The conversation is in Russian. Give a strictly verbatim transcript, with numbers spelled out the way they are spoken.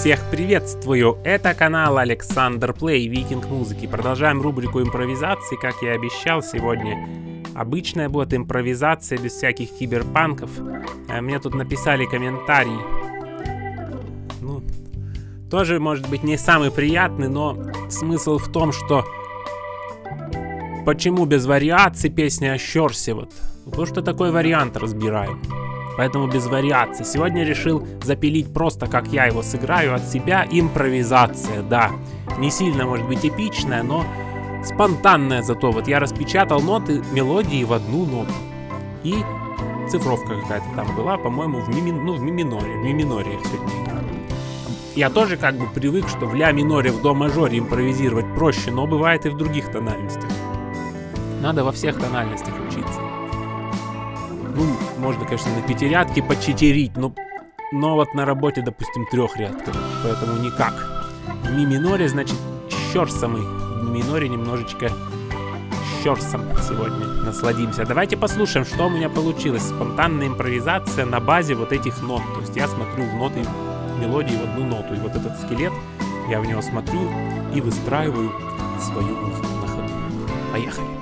Всех приветствую! Это канал Александр Плей, Викинг музыки. Продолжаем рубрику импровизации, как я и обещал сегодня. Обычная будет импровизация без всяких киберпанков. Мне тут написали комментарий. Ну, тоже может быть не самый приятный, но смысл в том, что почему без вариаций песня о Щорсе вот. Потому что такой вариант разбираем. Поэтому без вариаций. Сегодня решил запилить просто, как я его сыграю, от себя. Импровизация, да. Не сильно, может быть, эпичная, но спонтанная зато. Вот я распечатал ноты, мелодии в одну ноту. И цифровка какая-то там была, по-моему, в, ми, ну, в ми миноре. В ми миноре их сегодня. Я тоже как бы привык, что в ля миноре, в до мажоре импровизировать проще, но бывает и в других тональностях. Надо во всех тональностях учиться. Ну, можно, конечно, на пятирядке почетерить, но, но вот на работе, допустим, трехрядка, поэтому никак. В ми миноре, значит, щорсом мы. В ми миноре немножечко щорсом сегодня насладимся. Давайте послушаем, что у меня получилось. Спонтанная импровизация на базе вот этих нот. То есть я смотрю в ноты мелодии в одну ноту. И вот этот скелет, я в него смотрю и выстраиваю свою музыку на ходу. Поехали.